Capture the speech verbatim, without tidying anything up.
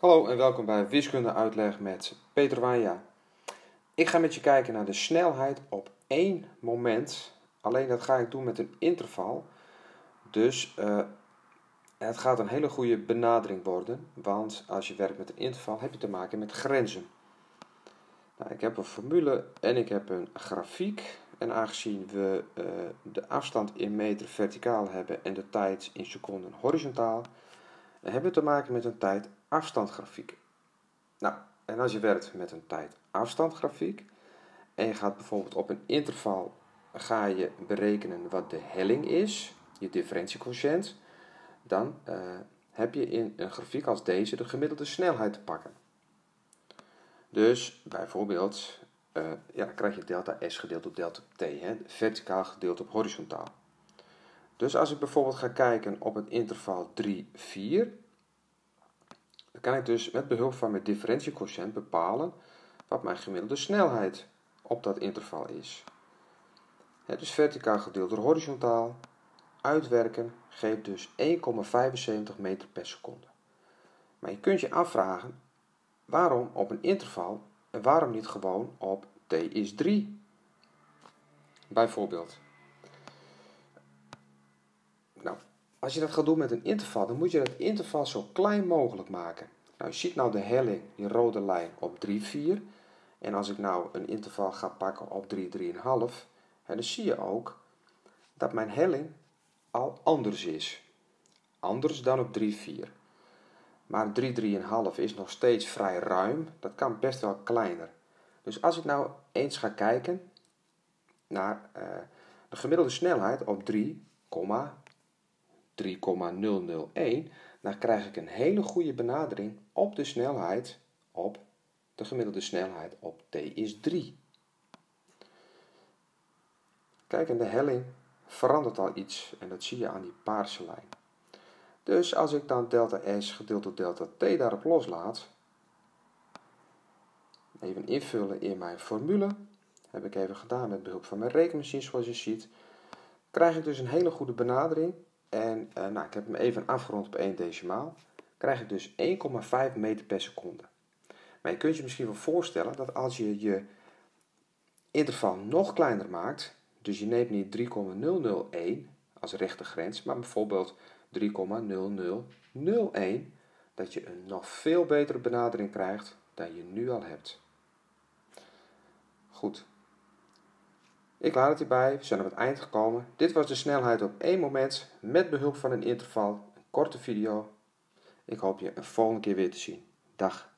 Hallo en welkom bij Wiskunde Uitleg met Peter Wijnja. Ik ga met je kijken naar de snelheid op één moment. Alleen dat ga ik doen met een interval. Dus uh, het gaat een hele goede benadering worden. Want als je werkt met een interval heb je te maken met grenzen. Nou, ik heb een formule en ik heb een grafiek. En aangezien we uh, de afstand in meter verticaal hebben en de tijd in seconden horizontaal, hebben we te maken met een tijd-afstandgrafiek. Nou, en als je werkt met een tijd-afstandgrafiek en je gaat bijvoorbeeld op een interval, ga je berekenen wat de helling is, je differentiequotient, dan uh, heb je in een grafiek als deze de gemiddelde snelheid te pakken. Dus bijvoorbeeld, uh, ja, dan krijg je delta S gedeeld door delta T, hè, verticaal gedeeld op horizontaal. Dus als ik bijvoorbeeld ga kijken op het interval drie, vier, dan kan ik dus met behulp van mijn differentiequotient bepalen wat mijn gemiddelde snelheid op dat interval is. Het is verticaal gedeeld door horizontaal. Uitwerken geeft dus één komma vijfenzeventig meter per seconde. Maar je kunt je afvragen, waarom op een interval en waarom niet gewoon op t is drie? Bijvoorbeeld. Nou, als je dat gaat doen met een interval, dan moet je dat interval zo klein mogelijk maken. Nou, je ziet nou de helling, die rode lijn, op drie, vier. En als ik nou een interval ga pakken op drie, drie komma vijf, dan zie je ook dat mijn helling al anders is. Anders dan op drie, vier. Maar drie, drie komma vijf is nog steeds vrij ruim. Dat kan best wel kleiner. Dus als ik nou eens ga kijken naar uh, de gemiddelde snelheid op drie komma nul nul een, dan krijg ik een hele goede benadering op de snelheid op de gemiddelde snelheid op t is drie. Kijk, en de helling verandert al iets en dat zie je aan die paarse lijn. Dus als ik dan delta S gedeeld door delta T daarop loslaat, even invullen in mijn formule, heb ik even gedaan met behulp van mijn rekenmachine zoals je ziet, krijg ik dus een hele goede benadering. En uh, nou, ik heb hem even afgerond op één decimaal. Krijg ik dus één komma vijf meter per seconde. Maar je kunt je misschien wel voorstellen dat als je je interval nog kleiner maakt, dus je neemt niet drie komma nul nul een als rechte grens, maar bijvoorbeeld drie komma nul nul nul een, dat je een nog veel betere benadering krijgt dan je nu al hebt. Goed. Ik laat het hierbij, we zijn op het eind gekomen. Dit was de snelheid op één moment met behulp van een interval, een korte video. Ik hoop je een volgende keer weer te zien. Dag.